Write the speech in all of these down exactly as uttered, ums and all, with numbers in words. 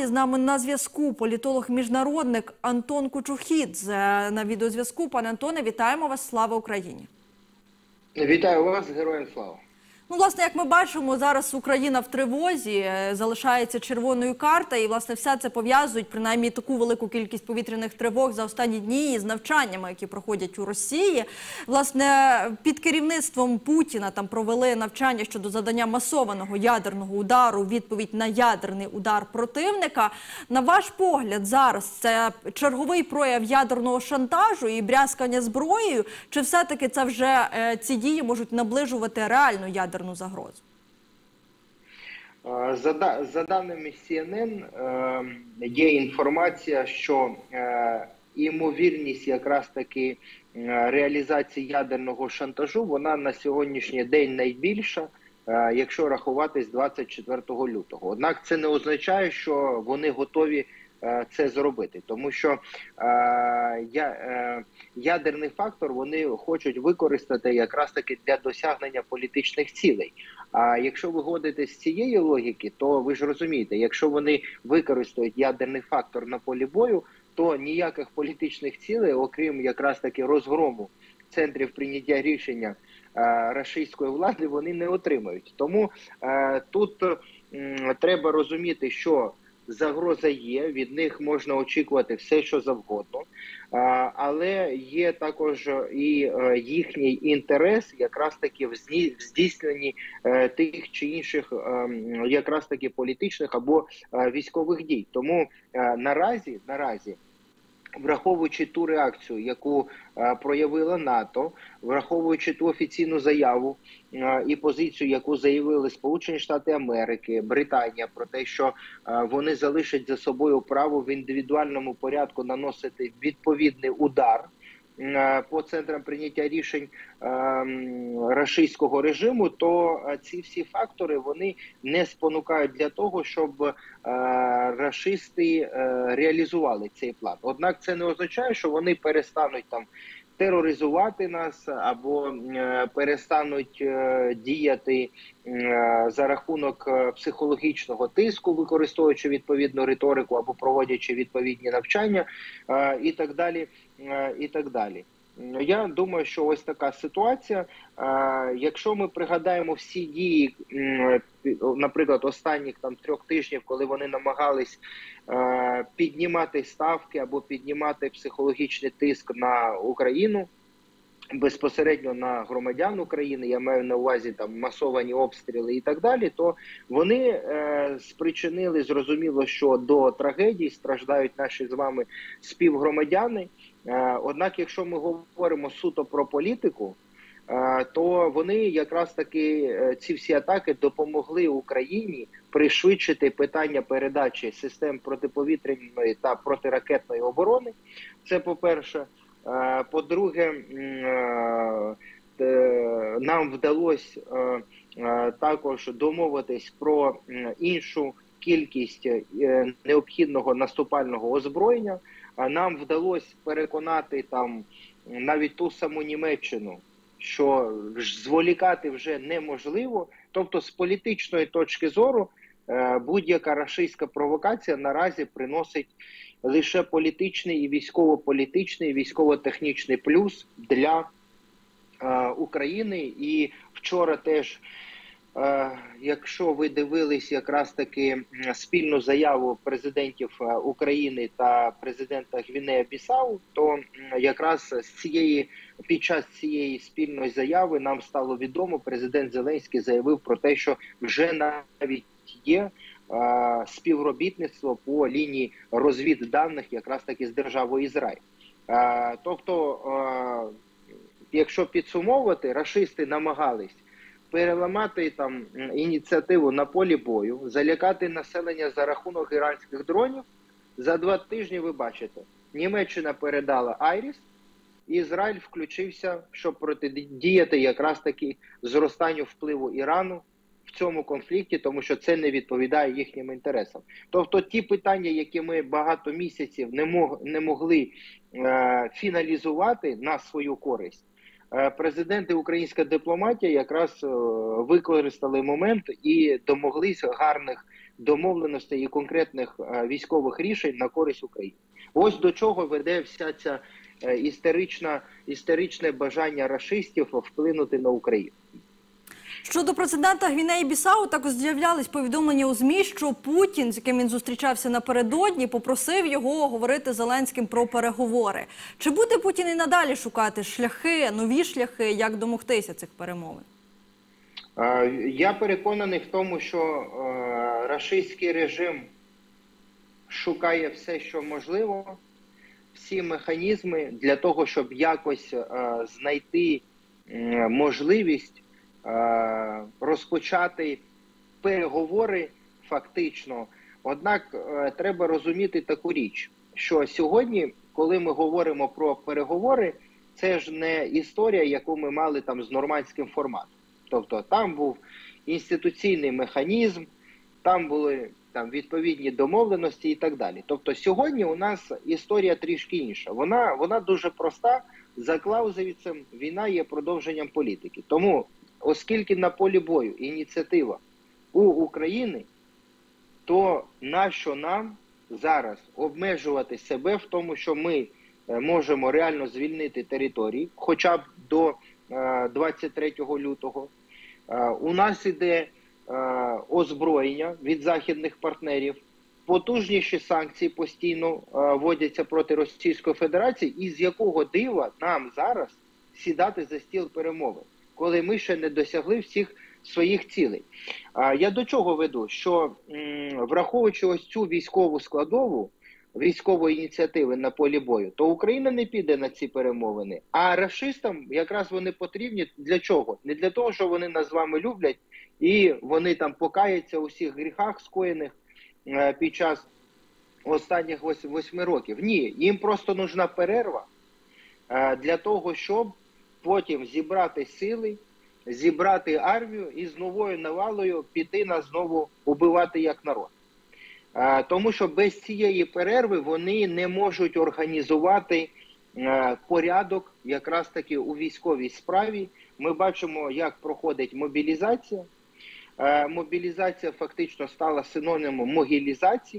з нами на зв'язку політолог-міжнародник Антон Кучухідзе на відеозв'язку. Пане Антоне, вітаємо вас. Слава Україні! Вітаю вас, героям слава! Ну, власне, як ми бачимо, зараз Україна в тривозі, залишається червоною карта, і, власне, все це пов'язують, принаймні, таку велику кількість повітряних тривог за останні дні із навчаннями, які проходять у Росії. Власне, під керівництвом Путіна там провели навчання щодо завдання масованого ядерного удару у відповідь на ядерний удар противника. На ваш погляд, зараз це черговий прояв ядерного шантажу і брязкання зброєю, чи все-таки це вже е, ці дії можуть наближувати реальну ядерну загрозу? За, за даними Сі Ен Ен, є інформація, що ймовірність якраз таки реалізації ядерного шантажу, вона на сьогоднішній день найбільша, якщо рахувати з двадцять четвертого лютого. Однак це не означає, що вони готові це зробити, тому що е, я, е, ядерний фактор вони хочуть використати якраз таки для досягнення політичних цілей. А якщо ви годите з цієї логіки, то ви ж розумієте, якщо вони використають ядерний фактор на полі бою, то ніяких політичних цілей, окрім якраз таки розгрому центрів прийняття рішення е, рашистської влади, вони не отримають. Тому е, тут е, треба розуміти, що загроза є, від них можна очікувати все, що завгодно, але є також і їхній інтерес якраз таки в здійсненні тих чи інших якраз таки політичних або військових дій. Тому наразі, наразі, враховуючи ту реакцію, яку е, проявила НАТО, враховуючи ту офіційну заяву е, і позицію, яку заявили Сполучені Штати Америки, Британія, про те, що е, вони залишать за собою право в індивідуальному порядку наносити відповідний удар е, по центрам прийняття рішень е, рашистського режиму, то е, ці всі фактори, вони не спонукають для того, щоб е, рашисти е, реалізували цей план. Однак це не означає, що вони перестануть там тероризувати нас або е, перестануть е, діяти е, за рахунок е, психологічного тиску, використовуючи відповідну риторику або проводячи відповідні навчання е, і так далі, е, і так далі. Я думаю, що ось така ситуація. Якщо ми пригадаємо всі дії, наприклад, останніх там трьох тижнів, коли вони намагались піднімати ставки або піднімати психологічний тиск на Україну, безпосередньо на громадян України, я маю на увазі там масовані обстріли і так далі, то вони е, спричинили, зрозуміло, що до трагедій страждають наші з вами співгромадяни. Е, однак, якщо ми говоримо суто про політику, е, то вони якраз таки, е, ці всі атаки допомогли Україні пришвидшити питання передачі систем протиповітряної та протиракетної оборони. Це по-перше. По-друге, нам вдалося також домовитись про іншу кількість необхідного наступального озброєння. Нам вдалося переконати там навіть ту саму Німеччину, що зволікати вже неможливо. Тобто з політичної точки зору будь-яка рашистська провокація наразі приносить лише політичний і військово-політичний, військово-технічний плюс для е, України. І вчора теж, е, якщо ви дивились якраз таки спільну заяву президентів України та президента Гвінея-Бісау, то якраз з цієї, під час цієї спільної заяви нам стало відомо, президент Зеленський заявив про те, що вже навіть є співробітництво по лінії розвідданих якраз таки з державою Ізраїль. Тобто, якщо підсумовувати, рашисти намагались переламати там ініціативу на полі бою, залякати населення за рахунок іранських дронів. За два тижні, ви бачите, Німеччина передала Айріс, і Ізраїль включився, щоб протидіяти якраз таки зростанню впливу Ірану в цьому конфлікті, тому що це не відповідає їхнім інтересам. Тобто ті питання, які ми багато місяців не, мог, не могли е, фіналізувати на свою користь, е, президент і українська дипломатія якраз е, використали момент і домоглись гарних домовленостей і конкретних військових рішень на користь України. Ось до чого веде вся ця історична, історичне бажання рашистів вплинути на Україну. Щодо президента Гвінеї-Бісау, також з'являлись повідомлення у ЗМІ, що Путін, з яким він зустрічався напередодні, попросив його говорити з Зеленським про переговори. Чи буде Путін і надалі шукати шляхи, нові шляхи, як домогтися цих перемовин? Я переконаний в тому, що рашистський режим шукає все, що можливо, всі механізми для того, щоб якось знайти можливість розпочати переговори фактично. Однак треба розуміти таку річ, що сьогодні, коли ми говоримо про переговори, це ж не історія, яку ми мали там з нормандським форматом. Тобто там був інституційний механізм, там були там відповідні домовленості і так далі. Тобто сьогодні у нас історія трішки інша. Вона, вона дуже проста. За Клаузевіцем війна є продовженням політики. Тому, оскільки на полі бою ініціатива у України, то нащо нам зараз обмежувати себе в тому, що ми можемо реально звільнити території, хоча б до двадцять третього лютого. У нас іде озброєння від західних партнерів, потужніші санкції постійно вводяться проти Російської Федерації, і з якого дива нам зараз сідати за стіл перемовин, коли ми ще не досягли всіх своїх цілей. Я до чого веду? Що враховуючи ось цю військову складову, військової ініціативи на полі бою, то Україна не піде на ці перемовини. А рашистам якраз вони потрібні для чого? Не для того, що вони нас з вами люблять і вони там покаються у всіх гріхах скоєних е, під час останніх восьми років. Ні, їм просто нужна перерва е, для того, щоб потім зібрати сили, зібрати армію і з новою навалою піти нас знову убивати як народ. Тому що без цієї перерви вони не можуть організувати порядок якраз таки у військовій справі. Ми бачимо, як проходить мобілізація. Мобілізація фактично стала синонімом могилізації.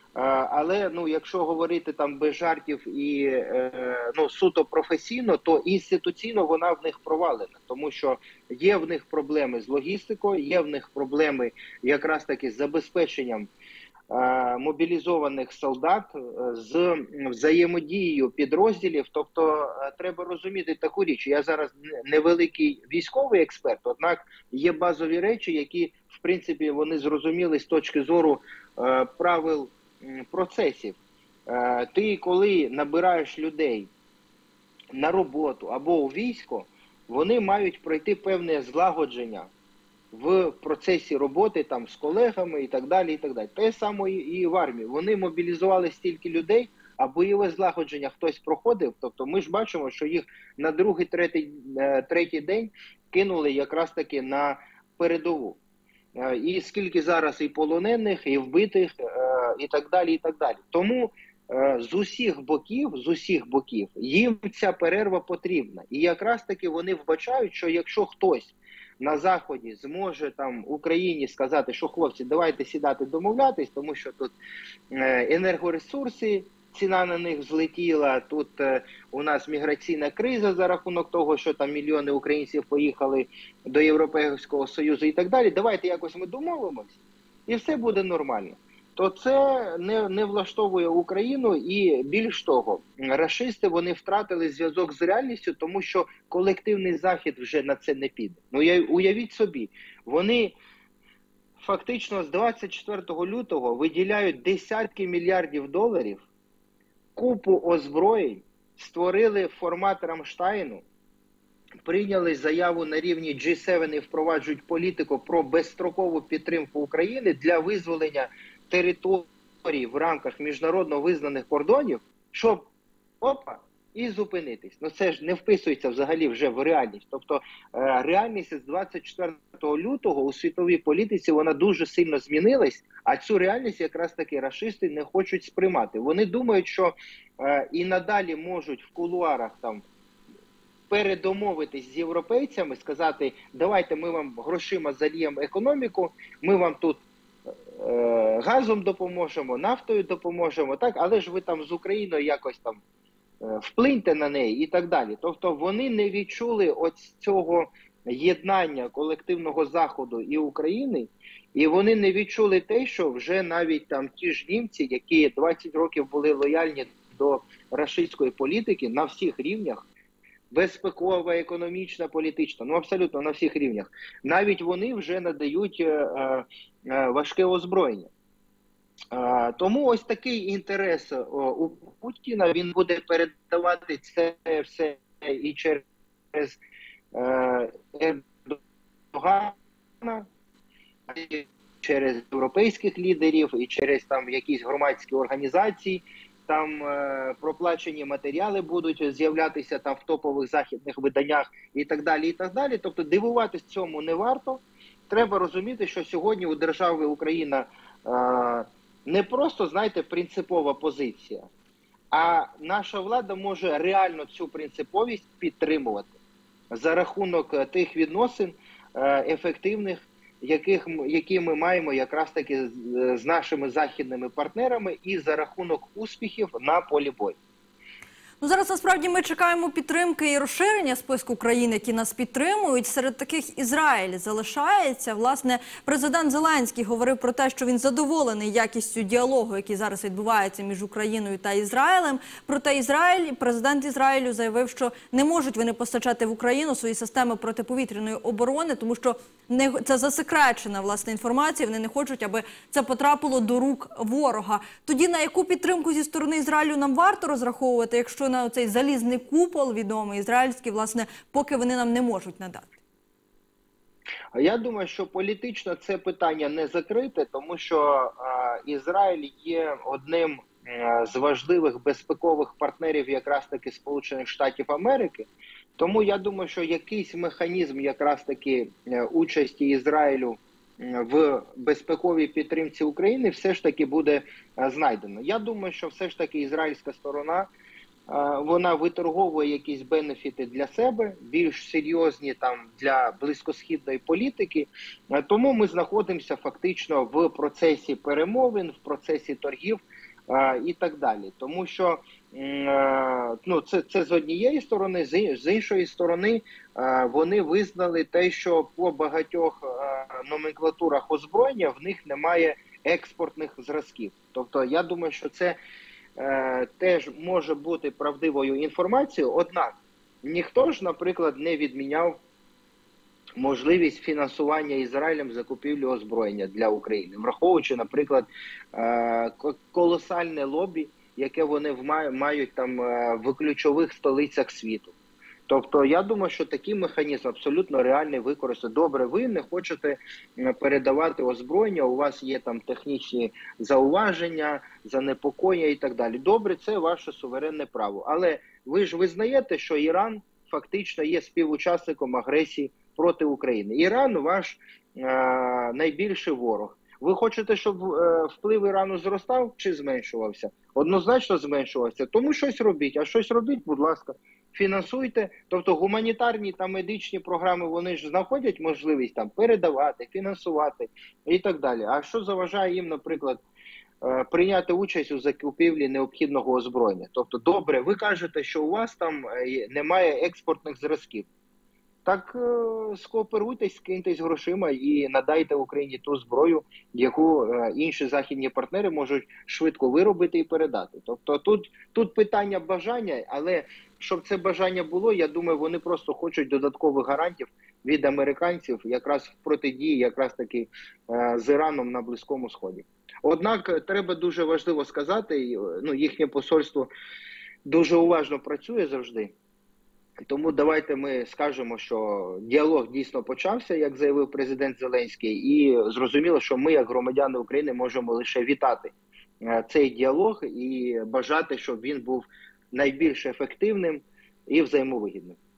Але ну, якщо говорити там без жартів і ну, суто професійно, то інституційно вона в них провалена. Тому що є в них проблеми з логістикою, є в них проблеми якраз таки з забезпеченням мобілізованих солдат, з взаємодією підрозділів. Тобто треба розуміти таку річ. Я зараз невеликий військовий експерт, однак є базові речі, які, в принципі, вони зрозуміли з точки зору правил процесів. Ти, коли набираєш людей на роботу або у військо, вони мають пройти певне злагодження в процесі роботи там з колегами і так далі, і так далі. Те саме і в армії. Вони мобілізували стільки людей, а бойове злагодження хтось проходив. Тобто ми ж бачимо, що їх на другий, третій, третій день кинули якраз таки на передову. І скільки зараз і полонених, і вбитих, і так далі, і так далі. Тому з усіх боків, з усіх боків їм ця перерва потрібна. І якраз таки вони вбачають, що якщо хтось на Заході зможе там Україні сказати, що хлопці, давайте сідати домовлятись, тому що тут енергоресурси, ціна на них злетіла, тут у нас міграційна криза за рахунок того, що там мільйони українців поїхали до Європейського Союзу і так далі, давайте якось ми домовимось і все буде нормально. То це не, не влаштовує Україну, і більш того, рашисти, вони втратили зв'язок з реальністю, тому що колективний Захід вже на це не піде. Ну, уявіть собі, вони фактично з двадцять четвертого лютого виділяють десятки мільярдів доларів, купу озброєнь, створили формат Рамштайну, прийняли заяву на рівні джі севен і впроваджують політику про безстрокову підтримку України для визволення територій в рамках міжнародно визнаних кордонів, щоб опа, і зупинитись. Ну це ж не вписується взагалі вже в реальність. Тобто реальність з двадцять четвертого лютого у світовій політиці вона дуже сильно змінилась, а цю реальність якраз таки рашисти не хочуть сприймати. Вони думають, що е, і надалі можуть в кулуарах там передомовитись з європейцями, сказати, давайте ми вам грошима зальємо економіку, ми вам тут е, газом допоможемо, нафтою допоможемо, так, але ж ви там з Україною якось там е, вплиньте на неї і так далі. Тобто вони не відчули ось цього єднання колективного Заходу і України, і вони не відчули те, що вже навіть там ті ж німці, які двадцять років були лояльні до рашистської політики на всіх рівнях, безпекова, економічна, політична, ну абсолютно на всіх рівнях, навіть вони вже надають е, е, важке озброєння. Е, тому ось такий інтерес е, у Путіна, він буде передавати це все і через е, Ердогана, і через європейських лідерів, і через там якісь громадські організації. Там е, проплачені матеріали будуть з'являтися там в топових західних виданнях і так далі, і так далі. Тобто дивуватись цьому не варто. Треба розуміти, що сьогодні у держави Україна е, не просто, знаєте, принципова позиція, а наша влада може реально цю принциповість підтримувати за рахунок тих відносин е, ефективних, яких, які ми маємо якраз таки з, з нашими західними партнерами і за рахунок успіхів на полі бою. Ну, зараз, насправді, ми чекаємо підтримки і розширення списку країн, які нас підтримують. Серед таких Ізраїль залишається. Власне, президент Зеленський говорив про те, що він задоволений якістю діалогу, який зараз відбувається між Україною та Ізраїлем. Проте Ізраїль, президент Ізраїлю заявив, що не можуть вони постачати в Україну свої системи протиповітряної оборони, тому що не, це засекречена, власне, інформація. Вони не хочуть, аби це потрапило до рук ворога. Тоді на яку підтримку зі сторони Ізраїлю нам варто розраховувати, якщо на цей залізний купол відомий ізраїльський, власне, поки вони нам не можуть надати? Я думаю, що політично це питання не закрите, тому що е, Ізраїль є одним е, з важливих безпекових партнерів якраз таки Сполучених Штатів Америки. Тому я думаю, що якийсь механізм якраз таки е, участі Ізраїлю в безпековій підтримці України все ж таки буде е, знайдено. Я думаю, що все ж таки ізраїльська сторона вона виторговує якісь бенефіти для себе, більш серйозні там для близькосхідної політики. Тому ми знаходимося фактично в процесі перемовин, в процесі торгів і так далі. Тому що ну, це, це з однієї сторони, з іншої сторони вони визнали те, що по багатьох номенклатурах озброєння в них немає експортних зразків. Тобто я думаю, що це теж може бути правдивою інформацією, однак ніхто ж, наприклад, не відміняв можливість фінансування Ізраїлем закупівлі озброєння для України, враховуючи, наприклад, колосальне лобі, яке вони мають там в ключових столицях світу. Тобто, я думаю, що такий механізм абсолютно реальний використати. Добре, ви не хочете передавати озброєння, у вас є там технічні зауваження, занепокоєння і так далі. Добре, це ваше суверенне право. Але ви ж визнаєте, що Іран фактично є співучасником агресії проти України. Іран ваш е, найбільший ворог. Ви хочете, щоб е, вплив Ірану зростав чи зменшувався? Однозначно зменшувався. Тому щось робіть. А щось робіть, будь ласка, фінансуйте. Тобто гуманітарні та медичні програми, вони ж знаходять можливість там передавати, фінансувати і так далі. А що заважає їм, наприклад, е, прийняти участь у закупівлі необхідного озброєння? Тобто, добре, ви кажете, що у вас там немає експортних зразків. Так скооперуйтесь, скиньтесь грошима і надайте Україні ту зброю, яку інші західні партнери можуть швидко виробити і передати. Тобто тут, тут питання бажання, але щоб це бажання було, я думаю, вони просто хочуть додаткових гарантів від американців якраз в протидії якраз таки з Іраном на Близькому Сході. Однак треба дуже важливо сказати, ну, їхнє посольство дуже уважно працює завжди. Тому давайте ми скажемо, що діалог дійсно почався, як заявив президент Зеленський, і зрозуміло, що ми, як громадяни України, можемо лише вітати цей діалог і бажати, щоб він був найбільш ефективним і взаємовигідним.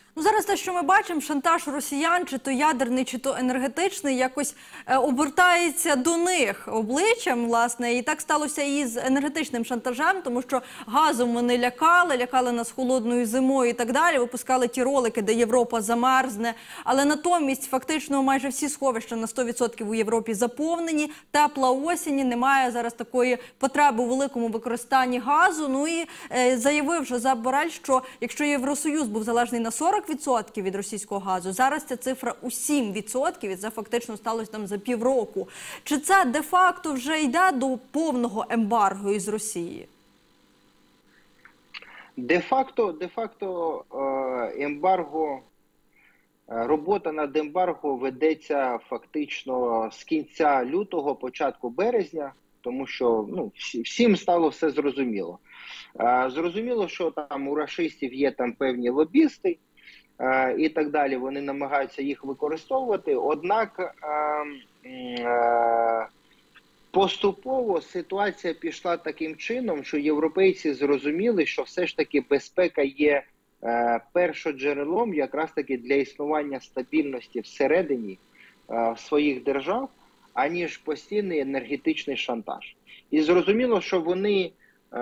Ну, зараз те, що ми бачимо, шантаж росіян, чи то ядерний, чи то енергетичний, якось е, обертається до них обличчям, власне. І так сталося і з енергетичним шантажем, тому що газом вони лякали, лякали нас холодною зимою і так далі, випускали ті ролики, де Європа замерзне. Але натомість фактично майже всі сховища на сто відсотків у Європі заповнені, тепла осінь, немає зараз такої потреби у великому використанні газу. Ну і е, заявив Жозеп Борель, що якщо Євросоюз був залежний на сорок відсотків від російського газу, зараз ця цифра у сім відсотків, і це фактично сталося там за півроку. Чи це де-факто вже йде до повного ембарго із Росії? Де-факто, де-факто ембарго, робота над ембарго ведеться фактично з кінця лютого, початку березня, тому що ну, всім стало все зрозуміло. Зрозуміло, що там у рашистів є там певні лобісти, і так далі, вони намагаються їх використовувати, однак поступово ситуація пішла таким чином, що європейці зрозуміли, що все ж таки безпека є першоджерелом якраз таки для існування стабільності всередині своїх держав, аніж постійний енергетичний шантаж. І зрозуміло, що вони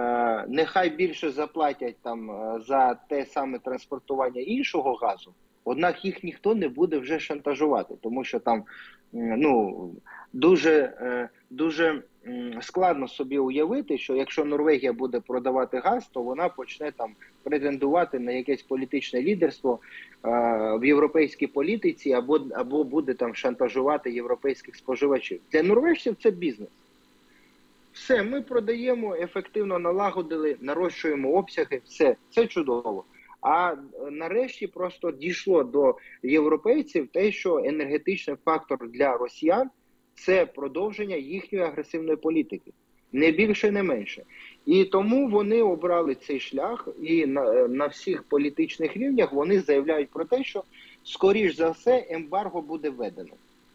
нехай більше заплатять там за те саме транспортування іншого газу, однак їх ніхто не буде вже шантажувати, тому що там ну, дуже, дуже складно собі уявити, що якщо Норвегія буде продавати газ, то вона почне там претендувати на якесь політичне лідерство в європейській політиці або, або буде там шантажувати європейських споживачів. Для норвежців це бізнес. Все, ми продаємо, ефективно налагодили, нарощуємо обсяги, все, це чудово. А нарешті просто дійшло до європейців те, що енергетичний фактор для росіян – це продовження їхньої агресивної політики. Не більше, не менше. І тому вони обрали цей шлях, і на, на всіх політичних рівнях вони заявляють про те, що, скоріш за все, ембарго буде введено.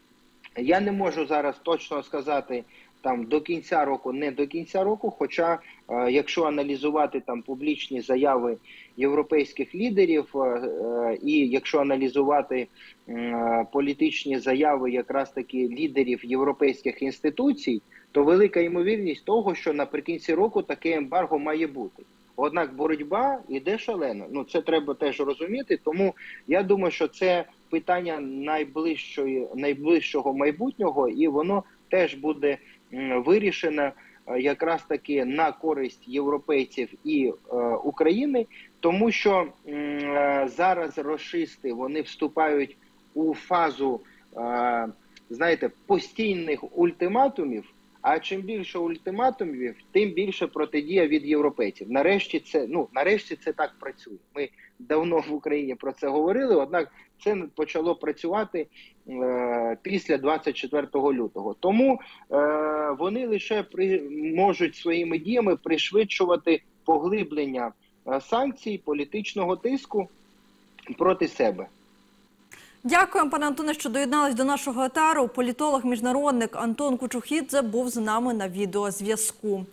Я не можу зараз точно сказати, там до кінця року, не до кінця року, хоча е, якщо аналізувати там публічні заяви європейських лідерів е, е, і якщо аналізувати е, політичні заяви якраз таки лідерів європейських інституцій, то велика ймовірність того, що наприкінці року таке ембарго має бути. Однак боротьба йде шалено. Ну, це треба теж розуміти, тому я думаю, що це питання найближчої, найближчого майбутнього, і воно теж буде вирішено якраз таки на користь європейців і е, України, тому що е, зараз рашисти, вони вступають у фазу, е, знаєте, постійних ультиматумів, а чим більше ультиматумів, тим більше протидія від європейців. Нарешті це, ну, нарешті це так працює. Ми давно в Україні про це говорили, однак це почало працювати е, після двадцять четвертого лютого. Тому е, вони лише при, можуть своїми діями пришвидшувати поглиблення е, санкцій, політичного тиску проти себе. Дякуємо, пане Антоне, що доєднались до нашого етеру. Політолог-міжнародник Антон Кучухідзе був з нами на відеозв'язку.